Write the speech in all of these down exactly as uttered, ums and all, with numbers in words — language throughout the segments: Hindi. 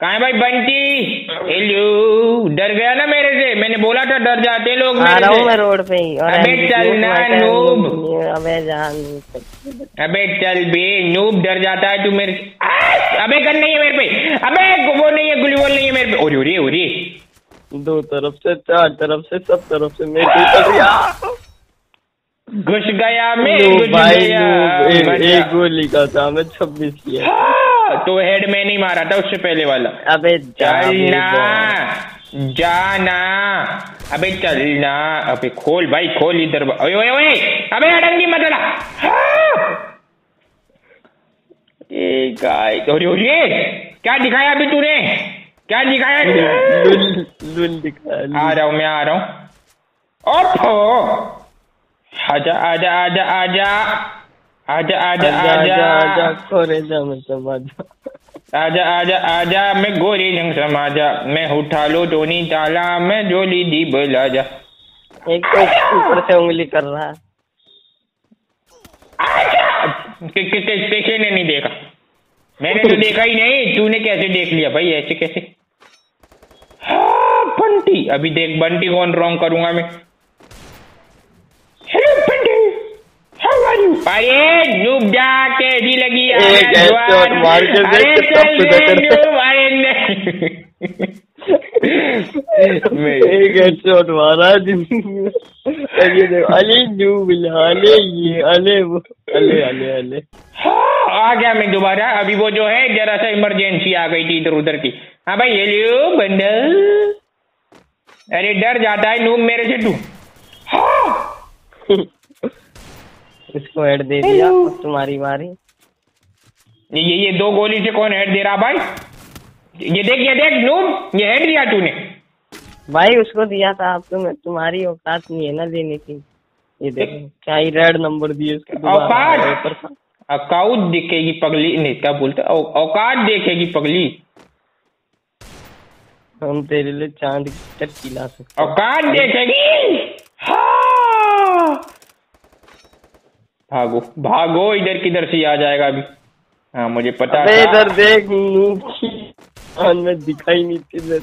कहाँ है भाई बंटी? हेलो, डर गया ना मेरे से? मैंने बोला था डर जाते लोग मेरे से। आ रहा हूँ मैं रोड पे ही। और अबे चल ना नूब। अबे जान। अबे चल बे नूब, डर जाता है तू मेरे से। अबे गन नहीं है मेरे पे। अबे वो नहीं है, गुली वॉल नहीं है मेरे पे। ओरे ओरे ओरे, दो तरफ से, चार तरफ से, सब तरफ से मैं घुस गया मैं, घुस गया। एक गोली का था, मैं छब्बीस किया। तो हेड में नहीं मारा था उससे पहले वाला। अबे चलना जाना, अबे चलना। अबे खोल भाई खोल इधर। ओए ओए ओए, अबे अडंगी मत लड़ा। ए गाय, ओरे ओरे, क्या दिखाया अभी तूने? क्या दिखाया? लुल दिखाया। आ रहा हूँ मैं, आ रहा हूँ। ओफो, आजा आजा आजा आजा आजा आजा आजा आजा खोरे जा मैं समाजा। आजा आजा आजा मैं गोरी रंग समाजा, मैं उठा लो टोनी ताला, मैं जोली दी बोला जा। एक तो ऊपर से उंगली कर रहा है। किसी ने नहीं देखा, मैंने तो देखा ही नहीं। तूने कैसे देख लिया भाई? ऐसे कैसे? हाँ बंटी, अभी देख बंटी कौन रॉन्ग करूंगा मैं। Hello Bunty, how are you? अरे नूब जा, कैसी लगी? एक हेडशॉट मार के देख मैं एक हेडशॉट मारा जिंदगी में। ये देखो अले नूब अले ये अले वो अले अले अले। आ गया मैं दोबारा। अभी वो जो है जरा सा इमरजेंसी आ गई थी इधर उधर की। हाँ भाई हेलो बंडल। अरे डर जाता है नूब मेरे से तू। इसको हेड दे दिया, तुम्हारी बारी। ये ये दो गोली से कौन हेड दे रहा भाई? ये देख ये देख नूब, ये हेड दिया तूने भाई। उसको दिया था आप, तुम्हें तुम्हारी औकात नहीं है ना देने की। ये देखो क्या ही रेड नंबर दिए उसको। औकात औकात देखेगी पगली, नहीं क्या बोलते, औकात देखेगी पगली। हम तेरे लिए चांद की टट्टी ला सकते। औकात देखेगी। हाँ भागो भागो, इधर किधर से आ जाएगा अभी। हाँ मुझे पता है। इधर देख में दिखाई नहीं थी।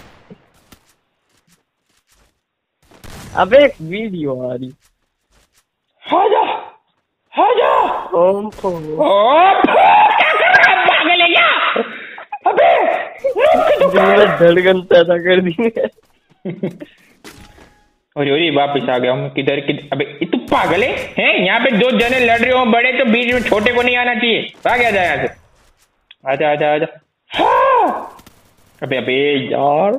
अबे एक वीडियो आ रही। आजा आजा। ओम को पागल है क्या? अबे धड़कन पैदा कर दी। अरे अरे वापिस आ गया हूँ। किधर किधर? अबे तू पागल है हैं? यहाँ पे दो जने लड़ रहे हो बड़े, तो बीच में छोटे को नहीं आना चाहिए। भाग आ जाए यहाँ से। आजा आजा आजा। हाँ। अबे अबे यार,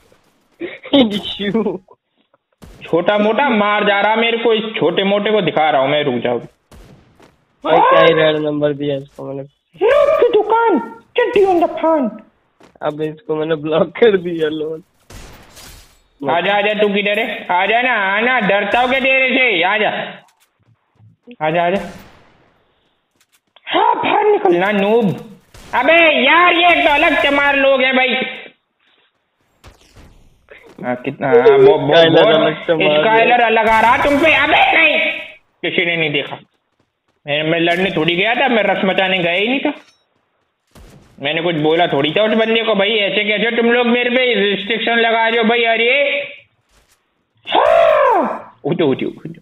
छोटा मोटा मार जा रहा मेरे को। इस छोटे मोटे को दिखा रहा हूँ मैं, रुक जाओ। क्या ही रेड नंबर दिया इसको मैंने। की दुकान चड्डी ऑन द फान। अब इसको मैंने ब्लॉक कर दिया। लोन आजा आजा, तू किधर है? आजा ना, आना। डरता हूँ क्या तेरे से? आजा आजा आजा। हाँ बाहर निकलना नूब। अबे यार ये तो अलग चमार लोग हैं भाई। आ, कितना आ, वो, वो, स्काइलर अलग आ रहा तुम पे। अबे नहीं, किसी ने नहीं देखा। मैं, मैं लड़ने थोड़ी गया था, मैं रस मचाने गया ही नहीं था। मैंने कुछ बोला थोड़ी था उस बंदे को। भाई ऐसे कैसे तुम लोग मेरे पे रिस्ट्रिक्शन लगा रहे हो भाई? अरे हाँ। उठो उठो उठो।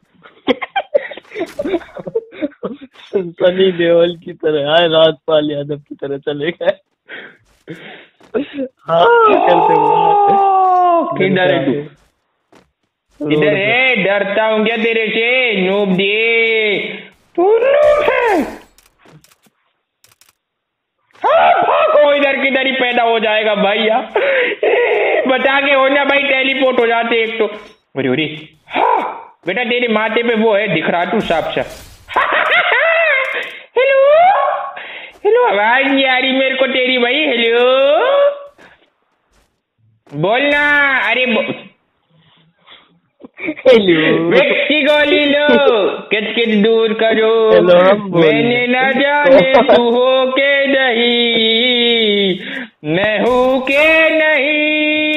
सनी देओल की तरह आए, राजपाल यादव की तरह चले गए। हाँ किधर है तू? किधर है? डरता हूँ क्या तेरे से नूब दे? तू नूब है। हाँ भागो, इधर किधर ही पैदा हो जाएगा भाई। यार बचा के हो ना भाई, टेलीपोर्ट हो जाते एक तो। अरे अरे हाँ बेटा, तेरे माथे पे वो है दिख रहा तू साफ साफ। हेलो हेलो, आवाज नहीं आ रही मेरे को तेरी भाई। हेलो बोलना। अरे बो... व्यक्ति गोली लो, किच किच दूर करो। मैंने न जाने तू हो के नहीं, मैं हूँ के नहीं।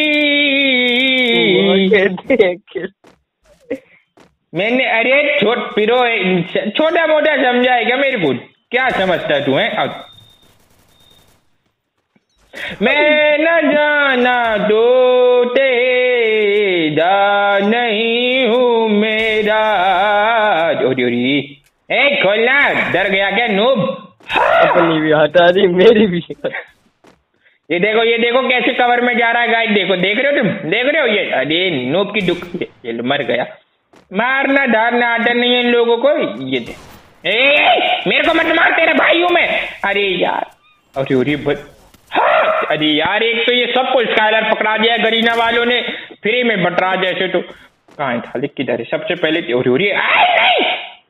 मैंने अरे छोट पिरो, छोटा मोटा समझा है क्या मेरे को? क्या समझता है तू है? अब मैं न जाना तो तेरा नहीं हूँ मेरा। ओरी ओरी ए खोलना, डर गया क्या नूब? अपनी भी हटा दी, मेरी भी। ये देखो ये देखो कैसे कवर में जा रहा है गाइस, देखो देख रहे हो तुम, देख रहे हो ये? अरे नूब की दुख, ये, ये मर गया। मारना धारना आता नहीं है इन लोगों को। ये दे ए, मेरे को मत मार, तेरे भाई हूं मैं। अरे यार, अरे अरे हाँ, अरे यार एक तो ये सबको स्काइलर पकड़ा दिया गरीना वालों ने फ्री में बटरा जैसे। तो कहाँ था लिख किधर है? सबसे पहले अरे अरे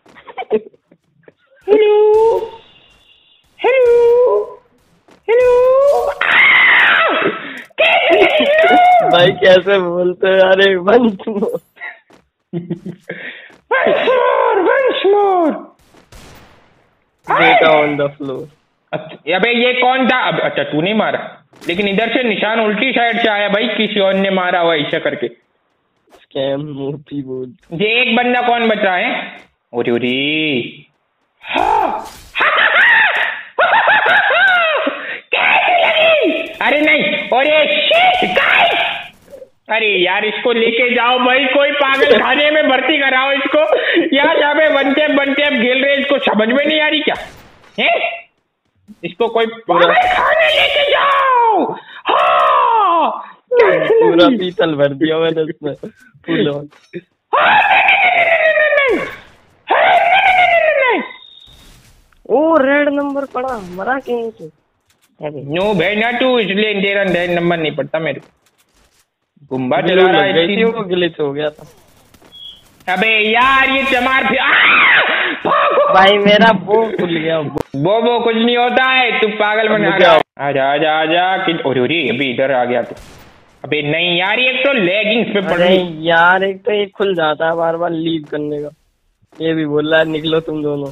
हेलो हेलो हेलो भाई कैसे बोलते हैं? अरे once more once more once more बेटा ऑन द फ्लोर। अच्छा अबे ये कौन था? अब अच्छा तूने मारा, लेकिन इधर से निशान उल्टी साइड से आया भाई, किसी और ने मारा हुआ ऐसा करके। स्कैम मोती बोल। ये एक बंदा कौन बचा है? ओरे ओरे कैसी लगी? अरे नहीं, अरे शिट गाइस, अरे यार इसको लेके जाओ भाई, कोई पागल खाने में भर्ती कराओ इसको। यार जहाँ पे वन टैप वन टैप खेल रहे, इसको समझ में नहीं आ रही क्या है? इसको कोई पागल खाने लेके जाओ। हाँ पूरा पीतल भर दिया मैंने उसमें फुल ऑन। ओ रेड नंबर पड़ा, मरा कहीं से। नो भाई ना तू, इसलिए तेरा रेड नंबर नहीं पड़ता मेरे को। गुम्बा चला रहा है, इसी को ग्लिच हो गया था। अबे यार ये चमार फिर भाई मेरा वो खुल गया। वो वो कुछ नहीं होता है, तू पागल बना रहा है। आजा आजा आजा कि अरे अभी इधर आ गया तू। अबे नहीं यार, ये एक तो लेगिंग्स पे पड़ रही यार, एक तो ये खुल जाता है बार बार लीव करने का। ये भी बोल रहा है निकलो तुम दोनों।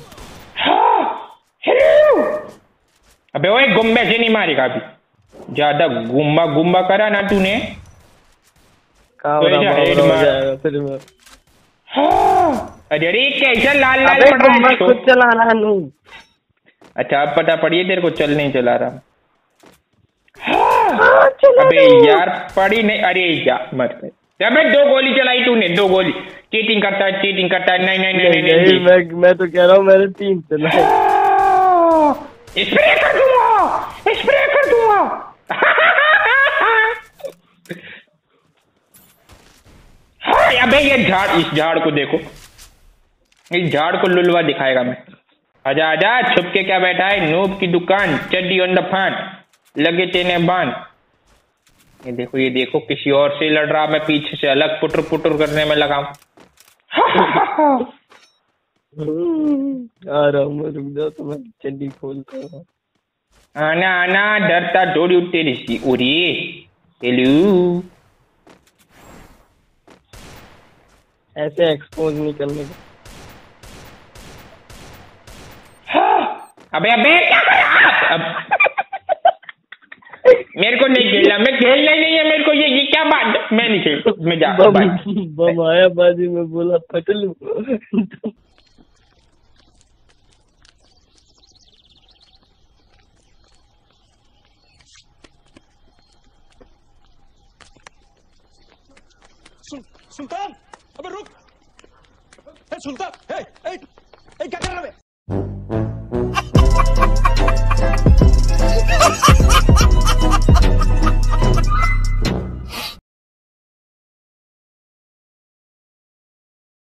अबे वो गुम्बे से नहीं मारेगा अभी, ज्यादा गुम्बा गुम्बा करा ना तूने। अरे अरे कैसा लाल लाल पड़ रहा है? खुद चला रहा नू। अच्छा अब पता पड़ी है तेरे को, चल नहीं चला रहा। अबे यार पड़ी नहीं, अरे यार मर गए। अबे दो गोली चलाई तूने, दो गोली। चीटिंग करता है, चीटिंग करता है। नहीं नहीं नहीं नहीं, नहीं, नहीं। मैं मैं तो कह रहा हूँ मैंने तीन चलाए। स्प्रे कर दूंगा, स्प्रे कर दूंगा। अबे ये झाड़, इस झाड़ को देखो, इस झाड़ को लुलवा दिखाएगा मैं। आजा आजा, छुप के क्या बैठा है? नूब की दुकान, चड्डी ऑन द फाट, लगे तेने बांध। ये देखो ये देखो, किसी और से लड़ रहा, मैं पीछे से अलग पुटर पुटर करने में लगा। आ रहा हूँ, रुक जाओ तो मैं चड्डी खोलता हूँ। आना आना, डरता थोड़ी उठते रिश्ती। ओरे हेलो, ऐसे एक्सपोज नहीं करने का। अबे अबे क्या कर रहा? अब मेरे को नहीं खेलना, मैं खेलना ही नहीं है मेरे को। ये ये क्या बात? मैं नहीं खेल, मैं जा। बम आया बाजी में, बोला पटलू। सुल्तान, अबे रुक। ए सुल्तान, ए ए ए क्या कर रहा है?